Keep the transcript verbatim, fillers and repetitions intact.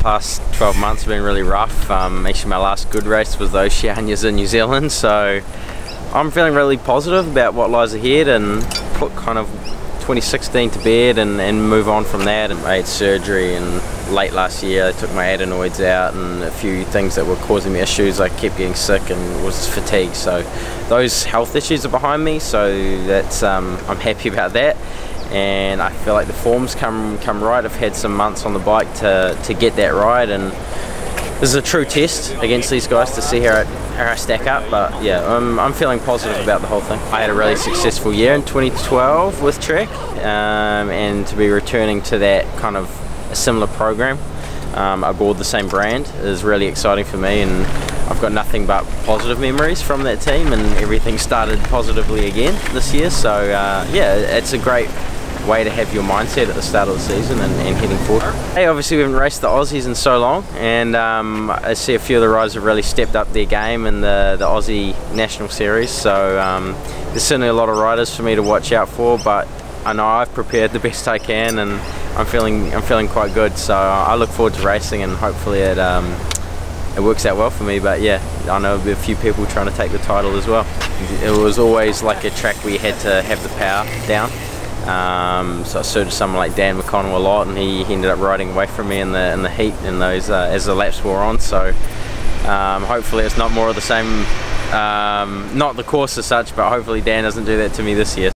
past twelve months have been really rough. Um, actually my last good race was those Oceanias in New Zealand, so I'm feeling really positive about what lies ahead and put kind of twenty sixteen to bed and, and move on from that. And I had surgery and late last year I took my adenoids out and a few things that were causing me issues. I kept getting sick and was fatigued, so those health issues are behind me, so that's um, I'm happy about that. And I feel like the form's come come right. I've had some months on the bike to, to get that right, and this is a true test against these guys to see how, it, how I stack up. But yeah, I'm, I'm feeling positive about the whole thing. I had a really successful year in twenty twelve with Trek, um, and to be returning to that kind of a similar program um, aboard the same brand is really exciting for me, and I've got nothing but positive memories from that team, and everything started positively again this year. So uh, yeah, it's a great way to have your mindset at the start of the season and, and heading forward. Hey, obviously we haven't raced the Aussies in so long, and um, I see a few of the riders have really stepped up their game in the, the Aussie National Series, so um, there's certainly a lot of riders for me to watch out for, but I know I've prepared the best I can, and I'm feeling I'm feeling quite good, so I look forward to racing, and hopefully it um, it works out well for me. But yeah, I know there'll be a few people trying to take the title as well. It was always like a track where you had to have the power down. Um, so I suited someone like Dan McConnell a lot, and he, he ended up riding away from me in the in the heat in those uh, as the laps wore on. So um, hopefully it's not more of the same, um, not the course as such, but hopefully Dan doesn't do that to me this year.